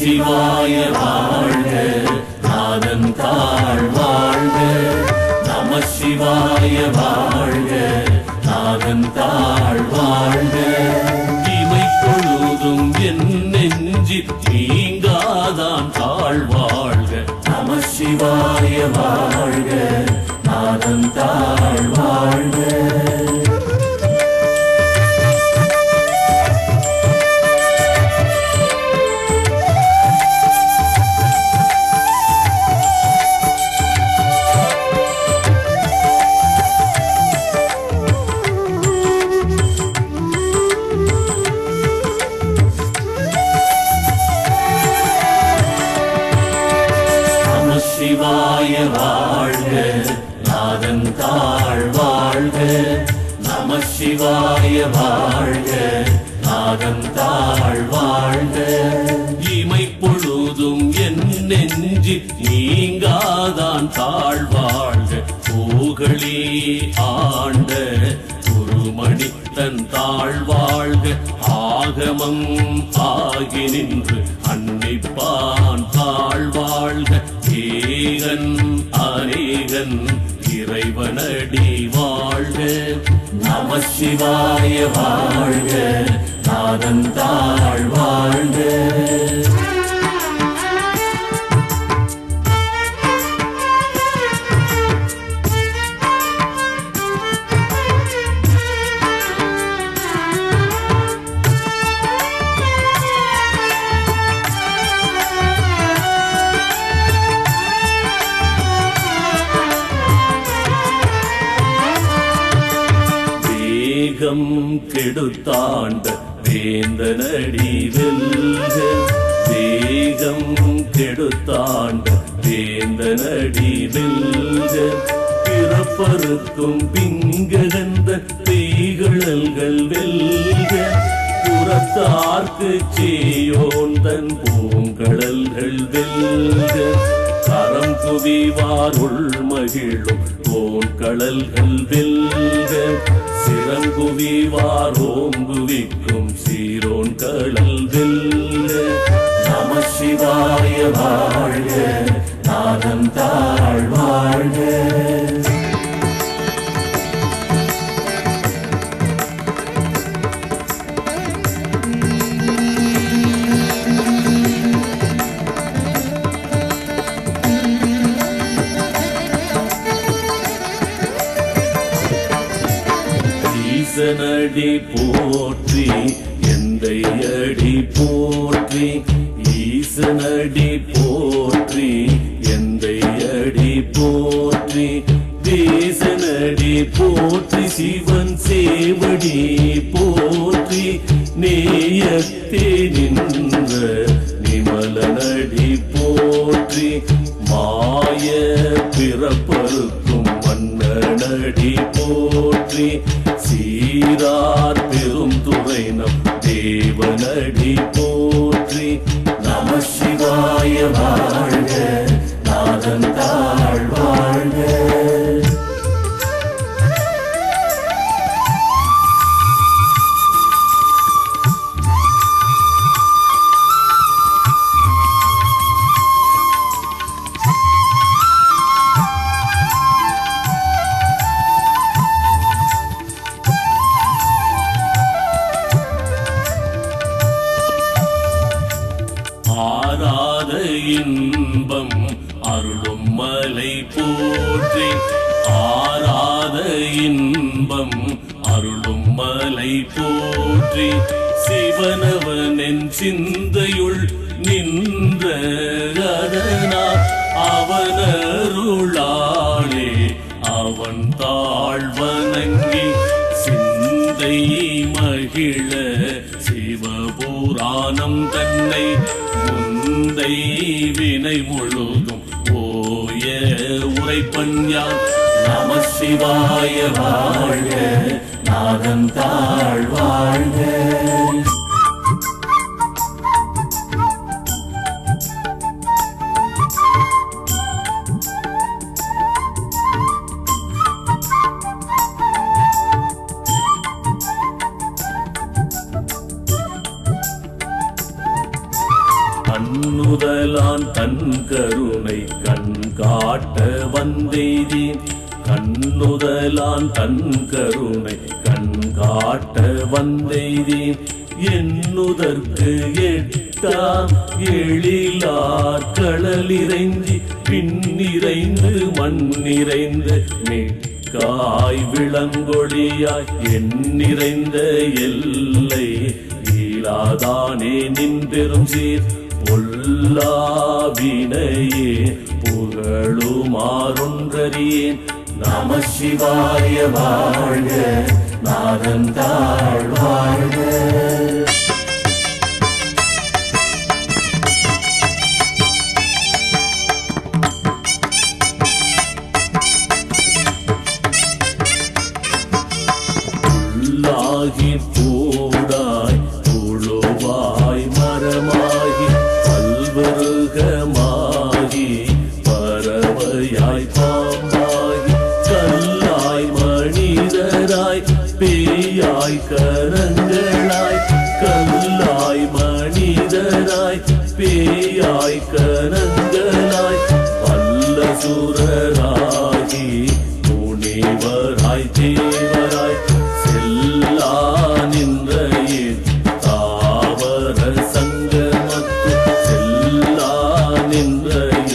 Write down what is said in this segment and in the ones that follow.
சிவாய வாழ்க, நாதன் தாழ் வாழ்க. நம சிவாய வாழ்க, நாதன் தாழ் வாழ்க. இமை பொழுதும் என் நெஞ்சில் நீங்காதான் தாழ் வாழ்க. நம சிவாய வாழ்க, நாதன் தாழ் வாழ்க. சிவாய வாழ்க, நாதன் தாழ் வாழ்க. நம சிவாய வாழ்க, நாதன் தாழ் வாழ்க. இமை பொழுதும் என் நெஞ்சில் நீங்காதான் தாழ் வாழ்க. பூகளே ஆண்ட குருமணி தன் தாழ் வாழ்க. ஆகமம் ஆகி நின்று அன்னிப்பான் தாழ் வாழ்க. ஏகன் அநேகன் இறைவனடி வாழ்க. நம சிவாய வாழ்க, நாதன் தாழ் வாழ்க. வேகம் கெடுத்தாண்ட வேந்தனடி வெல்க. வேகம் கெடுத்தாண்ட வேந்தனடி வெல்க. பிறப்பருக்கும் பிங்ககந்த பெய்கழல்கள் வெல்க. புறத்தார்க்கு சேயோந்தன் பூங்கடல்கள் வெல்க. கரம் குவிவார் உள் மகிழும் போன்கடல்கள் வெல்க. சிறங்குவிவார் ஓங்குவிக்கும் சீரோன் கடல் வெல்க. நம சிவாய வாழ்க, நாதன் தாழ் வாழ்க. ஈசனடி போற்றி, எந்தை அடி போற்றி. ஈசனடி போற்றி, எந்தை அடி போற்றி. தேசனடி போற்றி, சிவன் சேவடி போற்றி. நேயத்தே நின்ற நிமலனடி போற்றி. மாய பிறப்பருக்கும் மன்னனடி போற்றி. சீரார் பெரும் துறைனம் தேவனடி போற்றி. நம சிவாய வாழ்க, நாதன் தாழ் வாழ்க. ஆராத இன்பம் அருளும் மலை போற்றி. ஆராத இன்பம் அருளும் மலை போற்றி. சிவனவனின் சிந்தையுள் நின்ற அதனால் அவனருளாளே அவன் தாழ்வணங்கி சிந்தை மகிழ சிவபுராணம் தன்னை முந்தை வினை முழுதும் ஓய உரைப்பஞ்சான். நம சிவாய வாழ்க, நாதன் தாழ் வாழ்க. தன் கருணை கண் காட்ட வந்தெய்தேன் கண்ணுதலான் தன் கருணை கண் காட்ட வந்தெய்தேன் எண்ணுதற்கு எட்டாம் எழிலார் கடலிறைஞ்சி பின்னிறைந்து மண்ணிறைந்து மிக்காய் விளங்கொழியாய் எண்ணிறைந்த எல்லை ஈலாதானே நின்பெரும் சீர் பொல்லாவினையே புகழுமாறொன்றறியேன் நம சிவாய வாழ்க நாதன் தாழ் வாழ்க உள்ளாகி பூடாய் புழுவாய் மரமாகி பல்வருகமாகி பறவையாய் பாம்பாகி கல்லாய் மனிதராய் பேயாய் கரங்களாய் கல்லாய் மனிதராய் பேயாய் கரங்களாய் வல்ல சுரராகி முனிவராய் தேவராய் செல்லா நின்ற தாவர சங்கமத்து செல்லா நின்ற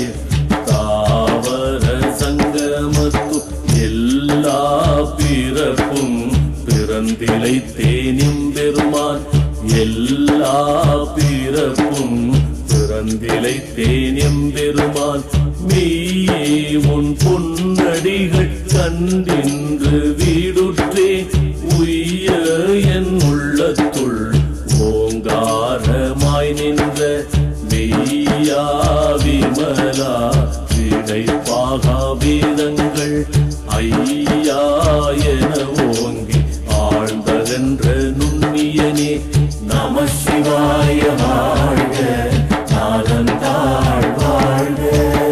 தாவர சங்கமத்து எல்லா பிறப்பும் பிறந்திலைத்தேனிம் பெருமான் எல்லா பிறப்பும் பிறந்திலைத்தேனிம் பெருமான் மெய்யே உன் பொன்னடிகள் கண்டின்று வீடுற்றேன் உய்ய என் உள்ளத்துள் ஓங்காரமாய் நின்ற மெய்யா விமலா விடைப்பாகா வேதங்கள் ஐயா என ஓங்கி ஆழ்ந்ததென்ற நுண்ணியனே நம சிவாய வாழ்க நாதன் தாழ் வாழ்க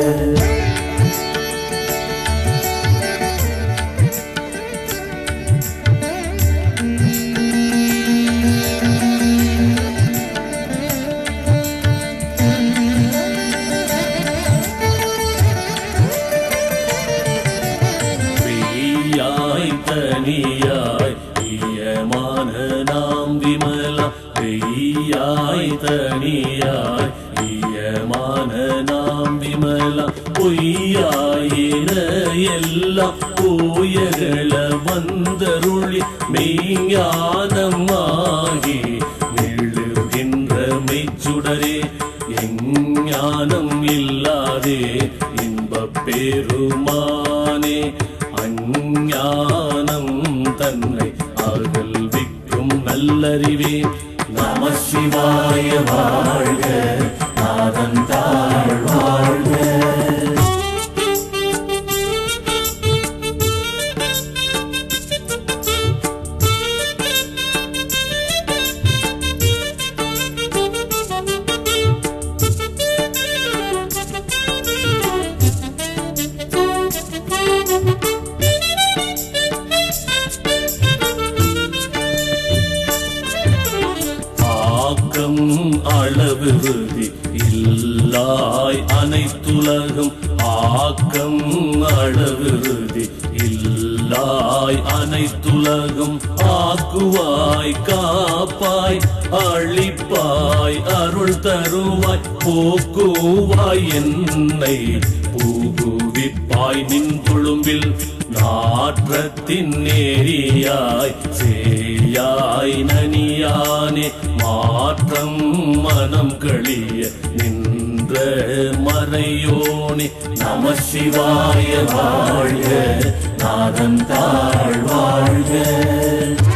தனியாய் ஈயமான நாம் விமலா பெய்யாய் தனியாய் ஈயமான நாம் விமலா பொய்யாயின எல்லாம் போயகள வந்தருளி மெய்ஞானமாகி விழுகின்ற மெய்ச்சுடரே எஞ்ஞானம் இல்லாதே இன்பப் பெருமானே அஞ்ஞானம் தன்னை அகல்விக்கும் நல்லறிவே நம சிவாய வாழ்க நாதன் தாழ் வாழ்க அளவிருதி இல்லாய் அனைத்துலகம் ஆக்கம் அளவிருதி இல்லாய் அனைத்துலகம் ஆக்குவாய் காப்பாய் அழிப்பாய் அருள் தருவாய் போக்குவாய் என்னை பூகுவிப்பாய் நின் துளும்பில் நாற்றத்தின் நேரியாய் சேயாய் நனியானே மாற்றம் மனம் களிய நின்ற மறையோனே நம சிவாய வாழ்க நாதன் தாழ் வாழ்க